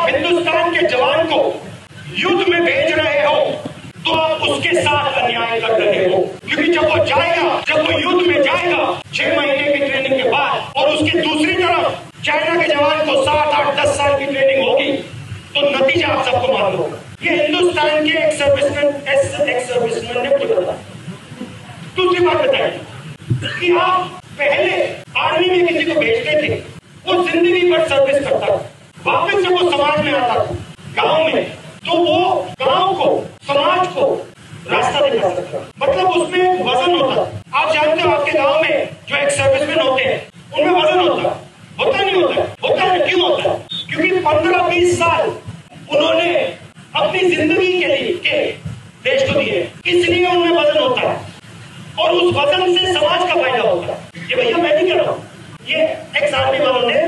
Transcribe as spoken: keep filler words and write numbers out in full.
हिंदुस्तान के जवान को युद्ध में भेज रहे हो तो आप उसके साथ अन्याय कर रहे हो, क्योंकि जब वो जाएगा, जब वो युद्ध में जाएगा छह महीने की ट्रेनिंग के बाद, और उसकी दूसरी तरफ चाइना के जवान को सात आठ दस साल की ट्रेनिंग होगी, तो नतीजा आप सबको मालूम होगा। ये हिंदुस्तान के एक सर्विसमैन एक सर्विसमैन ने बोला। दूसरी बात बताइए कि आप पहले आर्मी में किसी को भेजते थे, वो जिंदगी भर सर्विस करता था, वापस जब वो समाज में आता था गांव में, तो वो गांव को, समाज को रास्ता दिखा सकता, मतलब उसमें वजन होता। आप जानते हो आपके गांव में जो एक सर्विसमैन होते हैं उनमें वजन होता, होता नहीं होता, होता है। क्यों होता है? क्योंकि पंद्रह बीस साल उन्होंने अपनी जिंदगी के लिए के देश को दिए, इसलिए उनमें वजन होता है, और उस वजन से समाज का फायदा होता है। ये भैया मैं नहीं कह रहा हूँ, ये एक्स आर्मी वालों ने